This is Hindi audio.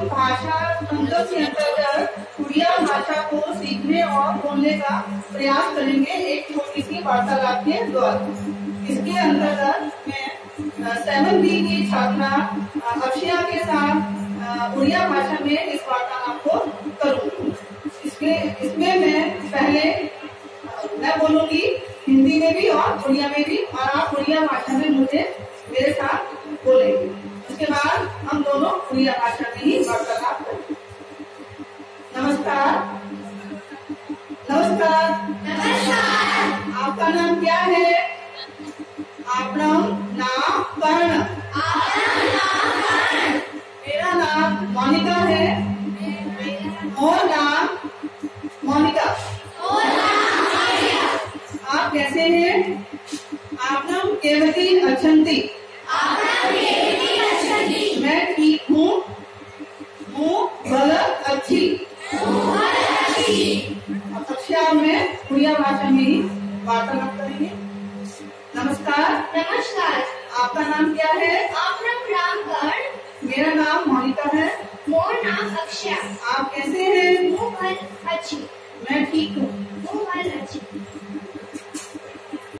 भाषा संगम के अंतर्गत उड़िया भाषा को सीखने और बोलने का प्रयास करेंगे एक छोटी सी वार्तालाप के द्वारा। इसके अंतर्गत मैं 7B की छात्रा अक्षया के साथ उड़िया भाषा में इस वार्तालाप को करूंगी। इसमें मैं पहले मैं बोलूंगी हिंदी में भी और उड़िया में भी, और आप उड़िया भाषा में मुझे मेरे साथ बोलेंगे। उसके बाद हम दोनों उड़िया भाषा में ही वार्तालाप करेंगे। नमस्कार। नमस्कार। नमस्कार। आपका नाम क्या है? आपका नाम कर्ण। मेरा नाम मोनिका है। और नाम मोनिका। आप कैसे हैं? आप नाम केवती अच्छंती। मैं ठीक हूँ। भला अच्छी। अक्षया में उड़िया भाषा में ही वार्तालाप करेंगे। नमस्कार। नमस्कार। आपका नाम क्या है? आपका नाम कर्ण। मेरा नाम मोनिका है। मोर नाम अक्षया। आप कैसे हैं? भल अच्छी। मैं ठीक हूँ। भल अच्छी।